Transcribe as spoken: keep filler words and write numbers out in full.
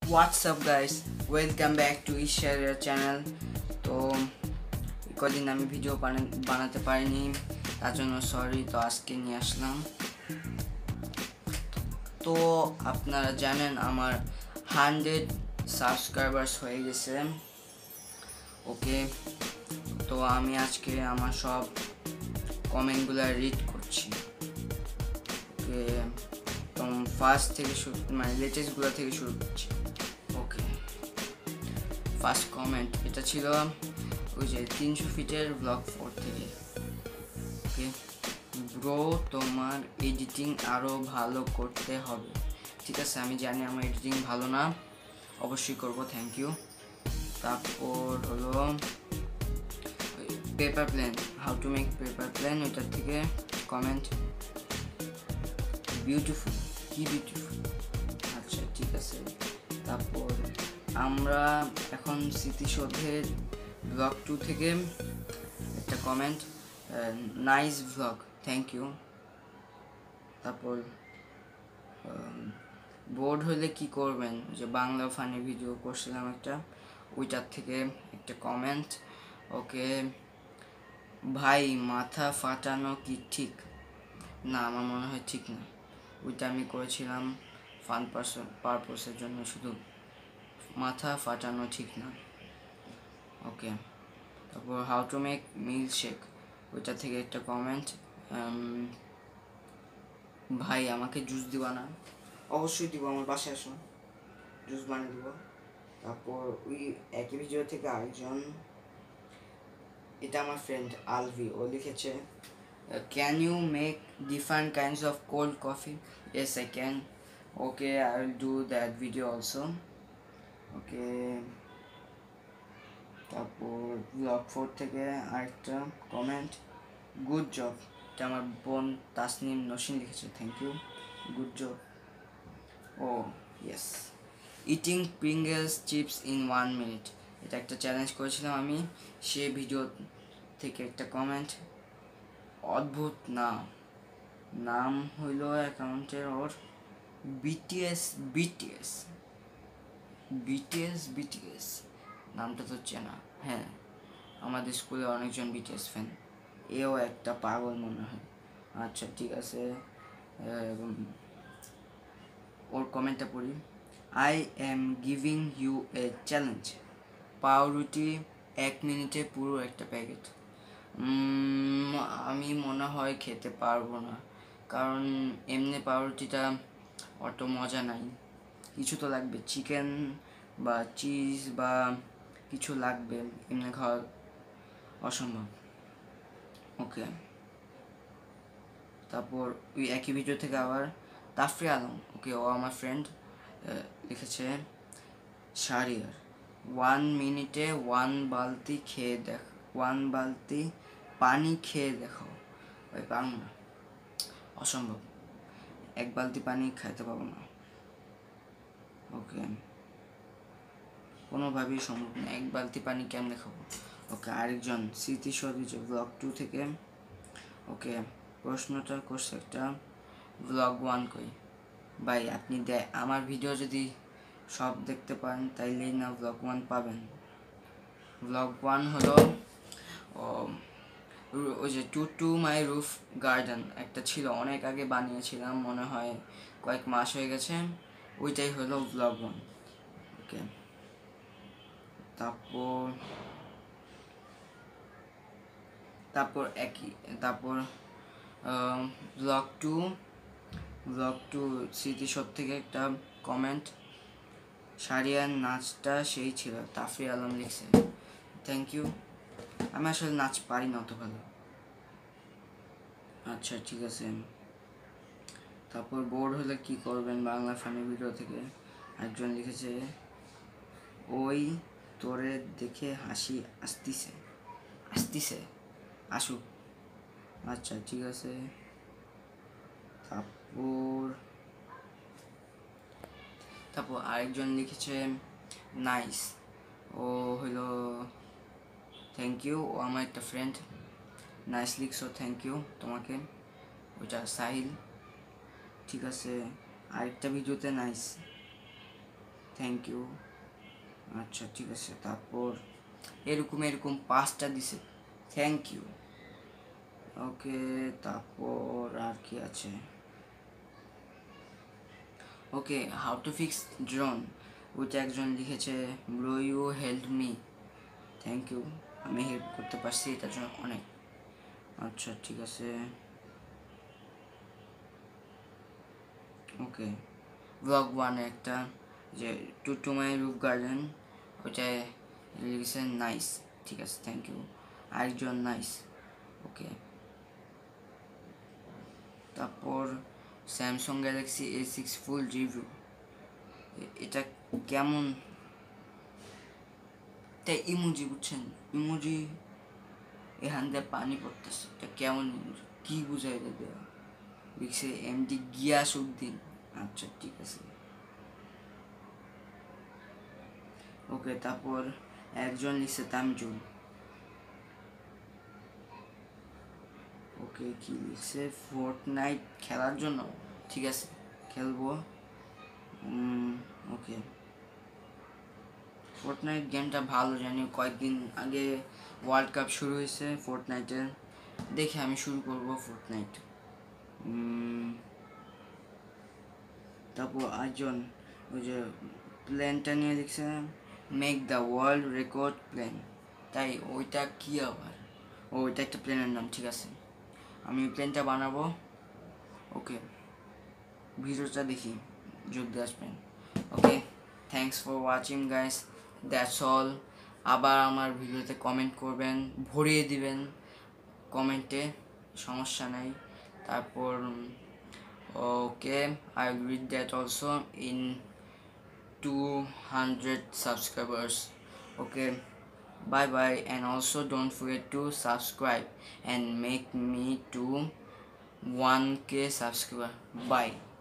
What's up guys, welcome back to Ishar channel. তো কদিন আমি ভিডিও বানাতে পারিনি, তার জন্য সরি। তো আজকে নিয়ে আসলাম। তো আপনারা জানেন আমার হান্ড্রেড সাবস্ক্রাইবার্স হয়ে গেছে। ওকে, তো আমি আজকে আমার সব কমেন্টগুলো রিড করছি। ওকে, তো ফার্স্ট থেকে শুরু মানে লেটেস্টগুলো থেকে শুরু করছি। ওকে, ফার্স্ট কমেন্ট এটা ছিল ওই যে তিনশো ফিটের ব্লগ ফোর থেকে। ওকে ব্রো, তোমার এডিটিং আরও ভালো করতে হবে। ঠিক আছে, আমি জানি আমার এডিটিং ভালো না, অবশ্যই করব, থ্যাংক ইউ। তারপর হলো paper plane, how to make paper plane, ওইটার থেকে কমেন্ট বিউটিফুল, কি বিউটিফুল। আচ্ছা ঠিক আছে। তারপর আমরা এখন স্মৃতিসৌধের ব্লগ টু থেকে একটা comment, nice blog, thank you. তারপর বোর্ড হলে কি করবেন, যে বাংলা ফানি ভিডিও করছিলাম একটা, ওইটার থেকে একটা কমেন্ট। ওকে ভাই, মাথা ফাটানো কি ঠিক? না, আমার মনে হয় ঠিক না। ওইটা আমি করেছিলাম ফান পারপাসের জন্য, শুধু মাথা ফাটানো ঠিক না। ওকে, তারপর how to make milk shake, ওইটা থেকে একটা কমেন্ট, ভাই আমাকে জুস দিবা না? অবশ্যই দিব, আমার বাসায় আসো, জুস বানিয়ে দিব। তারপর ওই একই ভিডিও থেকে আরেকজন, এটা আমার ফ্রেন্ড আলভি, ও লিখেছে can you make different kinds of cold coffee? Yes I can. Okay, I will do that video also. Okay, তারপর ব্লগ ফোর থেকে আরেকটা কমেন্ট, গুড জব, এটা আমার বোন তাসনিম নসিন লিখেছে, thank you, good job. Oh yes, eating Pringles chips in one minute, এটা একটা challenge করেছিলাম আমি, সে ভিডিও থেকে একটা কমেন্ট, অদ্ভুত না, নাম হইল অ্যাকাউন্টের ওর বিটিএস বিটিএস বিটিএস বিটিএস নামটা তো চেনা। হ্যাঁ, আমাদের স্কুলে অনেকজন বিটিএস ফ্যান, এও একটা পাগল মনে হয়। আচ্ছা ঠিক আছে, ওর কমেন্টটা পড়ি, I am giving you a challenge, পাউরুটি এক মিনিটে পুরো একটা প্যাকেট। আমি মনে হয় খেতে পারবো না, কারণ এমনি পাউরুটিটা অত মজা নাই, কিছু তো লাগবে, চিকেন বা চিজ বা কিছু লাগবে, এমনি খাওয়া অসম্ভব। ওকে, তারপর ওই একই ভিডিও থেকে আবার তাফরি আলম, ওকে ও আমার ফ্রেন্ড, লিখেছে শারিয়ার, ওয়ান মিনিটে ওয়ান বালতি খেয়ে দেখ, ওয়ান বালতি পানি খেয়ে দেখো। ওই পারবো না, অসম্ভব, এক বালতি পানি খাইতে পারবো না। ওকে, কোনোভাবেই সম্ভব না, এক বালতি পানি কেমনে খাবো। ওকে, আরেকজন স্মৃতিসৌধ ব্লগ টু থেকে, ওকে প্রশ্নটা করছে একটা, ব্লগ ওয়ান কই? ভাই আপনি দে আমার ভিডিও যদি সব দেখতে পান তাইলেই না ব্লগ ওয়ান পাবেন। ব্লগ ওয়ান হলো ওই যে to to my roof garden, একটা ছিল অনেক আগে বানিয়েছিলাম, মনে হয় কয়েক মাস হয়ে গেছে, ওইটাই হলো ব্লগ ওয়ান। ওকে, তারপর তারপর একই তারপর ব্লগ টু ব্লগ টু স্মৃতিসৌধ থেকে একটা কমেন্ট, সারিয়ার নাচটা সেই ছিল, তাফরি আলম লিখছে, থ্যাংক ইউ। আমি আসলে নাচ পারি না অত ভালো। আচ্ছা ঠিক আছে। তারপর বোর্ড হলে কি করবেন, বাংলা ফানি ভিডিও থেকে একজন লিখেছে, ওই তোরে দেখে হাসি আসতিছে আসতিছে আসুক। আচ্ছা ঠিক আছে। তারপর তারপর আরেকজন লিখেছে নাইস, ও হইলো থ্যাংক ইউ, ও আমার একটা ফ্রেন্ড, নাইস লিখছো, থ্যাংক ইউ তোমাকে। ওইটা সাহিল, ঠিক আছে। আরেকটা ভিডিওতে নাইস, থ্যাংক ইউ। আচ্ছা ঠিক আছে, তারপর এরকম এরকম পাঁচটা দিছে, থ্যাংক ইউ। ওকে, তারপর আর কি আছে? Okay, how to fix drone, ওইটা একজন লিখেছে, bro you help me, thank you, আমি হেল্প করতে পারছি এটার জন্য অনেক। আচ্ছা ঠিক আছে, ওকে, ব্লগ ওয়ানে একটা যে to to my roof garden, ওইটায় লিখেছেন নাইস, ঠিক আছে থ্যাংক ইউ। আরেকজন নাইস, ওকে। তারপর Samsung Galaxy A six full review, এটা কেমন, এটা ইমোজি বুঝছেন, ইমোজি এখান দিয়ে পানি পড়তেছে, এটা কেমন ইমোজি, কী বুঝাই এটা দেওয়া, লিখছে এমডি গিয়াস উদ্দিন। আচ্ছা ঠিক আছে, ওকে। তারপর একজন লিখছে তামজুল, ওকে, কি লিখছে, ফোর্টনাইট খেলার জন্য, ঠিক আছে খেলবো, ওকে। ফোর্টনাইট গেমটা ভালো, জানি কয়েকদিন আগে ওয়ার্ল্ড কাপ শুরু হয়েছে ফোর্টনাইটের, দেখে আমি শুরু করব ফোর্টনাইট। তারপর আরেকজন ওই যে প্ল্যানটা নিয়ে লিখছে, make the world record plan, তাই ওইটা কি আবার, ও ওইটা একটা প্ল্যানের নাম, ঠিক আছে আমি প্ল্যানটা বানাবো। ওকে, ভিডিওটা দেখি যোগ দিয়ে আসবেন। Okay, thanks for watching guys, that's all. আবার আমার ভিডিওতে কমেন্ট করবেন, ভরিয়ে দিবেন কমেন্টে, সমস্যা নাই। তারপর okay, I will read that also in two hundred subscribers. Okay, bye bye, and also don't forget to subscribe and make me to one K subscriber. Bye.